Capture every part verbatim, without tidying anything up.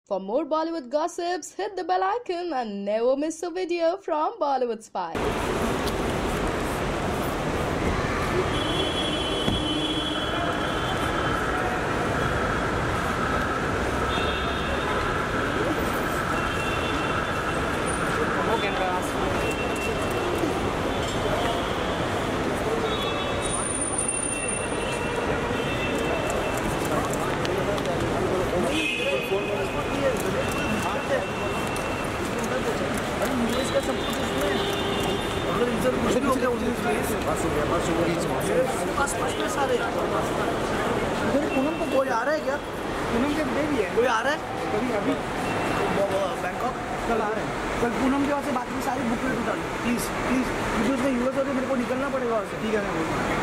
For more Bollywood gossips, hit the bell icon and never miss a video from Bollywood Spy. कोई आ रहा है क्या? पूनम के baby है, कोई आ रहा है? कभी अभी बैंकॉक कल आ रहे हैं। कल पूनम के वहाँ से बाकी सारी बुक में उठा लो प्लीज़ प्लीज़, क्योंकि उसमें यूएस और मेरे को निकलना पड़ेगा वहाँ से। ठीक है मैं बोल रहा हूँ।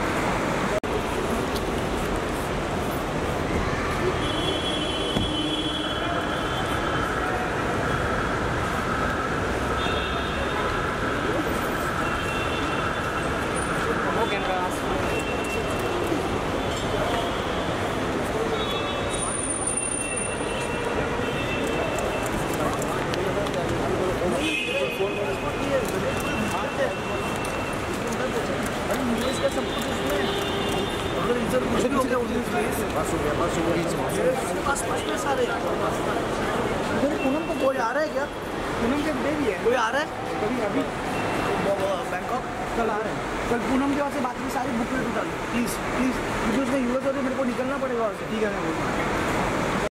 पूनम को कोई आ रहा है क्या? पूनम के बेबी है, कोई आ रहा है? कभी अभी बैंकॉक कल आ रहे हैं। कल पूनम के वहाँ से बाकी सारी बुक में उठा लो प्लीज़ प्लीज़, क्योंकि उसमें यूएस और मेरे को निकलना पड़ेगा वहाँ से। ठीक है मैं बोल रहा हूँ।